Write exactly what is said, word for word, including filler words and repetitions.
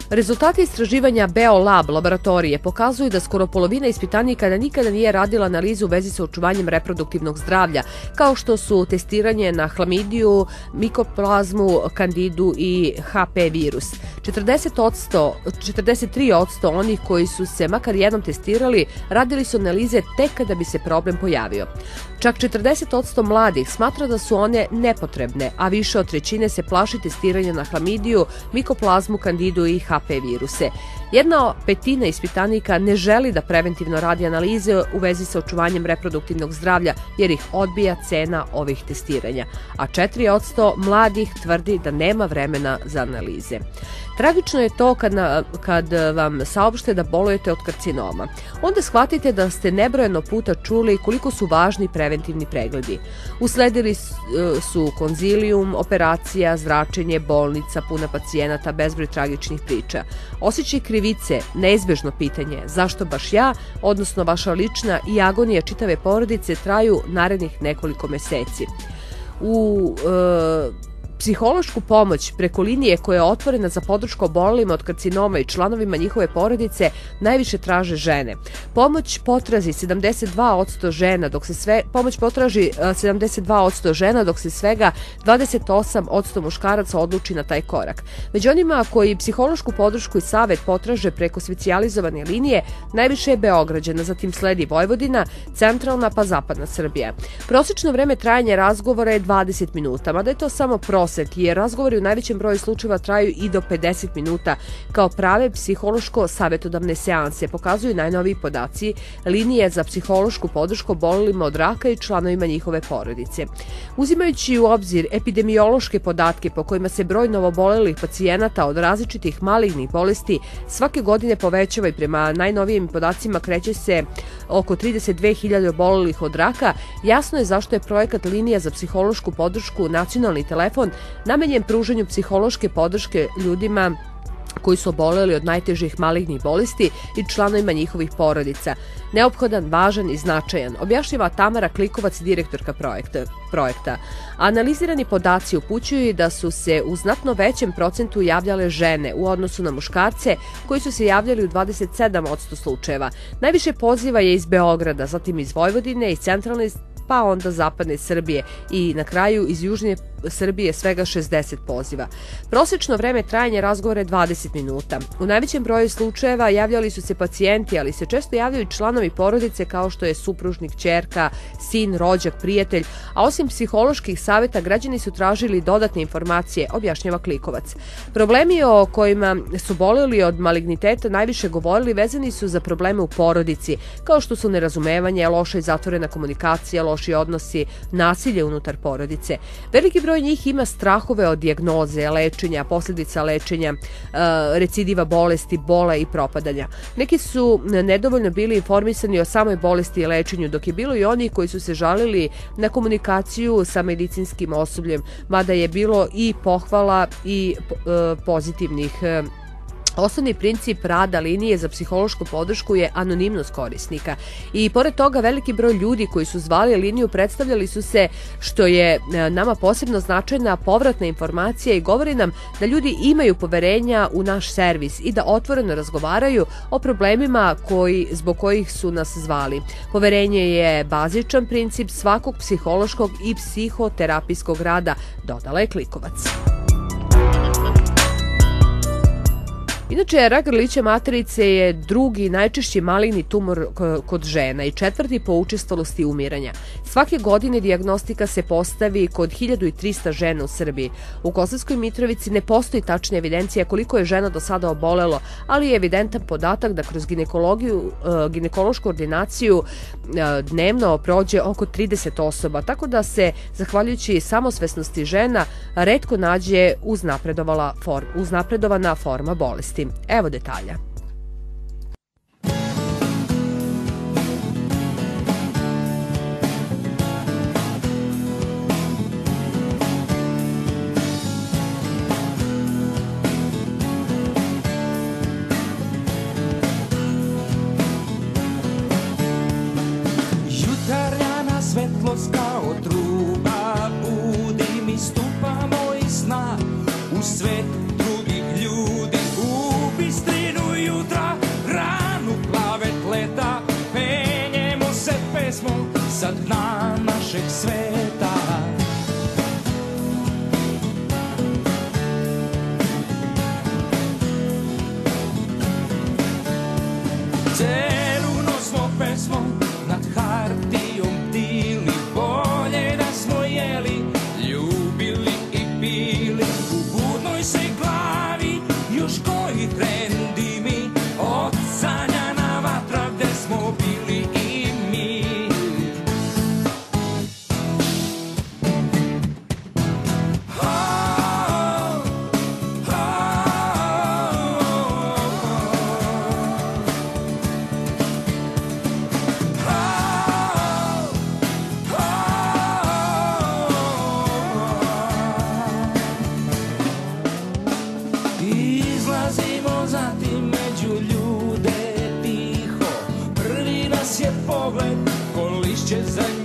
Rezultati istraživanja BioLab laboratorije pokazuju da skoro polovina ispitanika da nikada nije radila analizu u vezi sa očuvanjem reproduktivnog zdravlja, kao što su testiranje na hlamidiju, mikoplazmu, kandidu i H P virus. četrdeset tri posto onih koji su se makar jednom testirali radili su analize tek kada bi se problem pojavio. Čak četrdeset posto mladih smatra da su one nepotrebne, a više od trećine se plaši testiranja na hlamidiju, mikoplazmu, kandidu i H P viruse. Jedna petina ispitanika ne želi da preventivno radi analize u vezi sa očuvanjem reproduktivnog zdravlja jer ih odbija cena ovih testiranja, a četiri posto mladih tvrdi da nema vremena za analize. Tragično je to kad, na, kad vam saopšte da bolujete od karcinoma. Onda shvatite da ste nebrojeno puta čuli koliko su važni preventivni pregledi. Usledili su konzilijum, operacija, zračenje, bolnica, puna pacijenata, bezbroj tragičnih priča. Osjećaj krivice, neizbežno pitanje zašto baš ja, odnosno vaša lična i agonija čitave porodice traju narednih nekoliko meseci. U... E, Psihološku pomoć preko linije koja je otvorena za podršku obolelima od karcinoma i članovima njihove porodice najviše traže žene. Pomoć potraži sedamdeset dva posto žena, dok se sve pomoć potraži sedamdeset dva posto žena, dok se svega dvadeset osam posto muškaraca odluči na taj korak. Među onima koji psihološku podršku i savet potraže preko specijalizovane linije, najviše je Beograđana, zatim sledi Vojvodina, centralna pa zapadna Srbija. Prosečno vreme trajanja razgovora je dvadeset minuta, mada je to samo prosek, jer razgovori u najvećem broju slučajeva traju i do pedeset minuta kao prave psihološko-savetodavne seanse, pokazuju najnoviji podaci linije za psihološku podršku obolelima od raka i članovima njihove porodice. Uzimajući u obzir epidemiološke podatke po kojima se broj novoobolelih pacijenata od različitih malignih bolesti svake godine povećava i prema najnovijim podacima kreće se oko trideset dve hiljade obolelih od raka, jasno je zašto je projekat linija za psihološku podršku nacionalni telefon namenjen pružanju psihološke podrške ljudima koji su oboleli od najtežih malignih bolesti i članovima njihovih porodica. Neophodan, važan i značajan, objašnjava Tamara Klikovac, direktorka projekta. projekta. Analizirani podaci upućuju da su se u znatno većem procentu javljale žene u odnosu na muškarce koji su se javljali u dvadeset sedam posto slučajeva. Najviše poziva je iz Beograda, zatim iz Vojvodine, iz centralne pa onda zapadne Srbije i na kraju iz južne Srbije svega šezdeset poziva. Prosečno vreme trajanja razgovora je dvadeset minuta. U najvećem broju slučajeva javljali su se pacijenti, ali se često javljaju članovi porodice kao što je supružnik, ćerka, sin, rođak, prijatelj, a osim psiholoških saveta građani su tražili dodatne informacije, objašnjava Klikovac. Problemi o kojima su boleli od maligniteta najviše govorili vezani su za probleme u porodici, kao što su nerazumevanje, loša i zatvorena komunikacija, loši odnosi, nasilje unutar porodice. Veliki broj njih ima strahove od dijagnoze, lečenja, posljedica lečenja, recidiva bolesti, bola i propadanja. Neki su nedovoljno bili informisani o samoj bolesti i lečenju, dok je bilo i oni koji su se žalili na komunikaciju sa medicinskim osobljem, mada je bilo i pohvala i pozitivnih. Osnovni princip rada linije za psihološku podršku je anonimnost korisnika i pored toga veliki broj ljudi koji su zvali liniju predstavljali su se, što je nama posebno značajna povratna informacija i govori nam da ljudi imaju poverenja u naš servis i da otvoreno razgovaraju o problemima koji, zbog kojih su nas zvali. Poverenje je bazičan princip svakog psihološkog i psihoterapijskog rada, dodala je Klikovac. Inače, rak grlića materice je drugi najčešći maligni tumor kod žena i četvrti po učestalosti umiranja. Svake godine dijagnostika se postavi kod hiljadu trista žena u Srbiji. U Kosovskoj Mitrovici ne postoji tačna evidencija koliko je žena do sada obolelo, ali je evidentan podatak da kroz ginekologiju, ginekološku ordinaciju dnevno prođe oko trideset osoba, tako da se, zahvaljujući samosvesnosti žena, retko nađe uznapredovana forma bolesti. Evo detalja. Jutarnjana svetlost kao truba budi mi, stupa moj sna u svet drugih ljudi. Ubi će za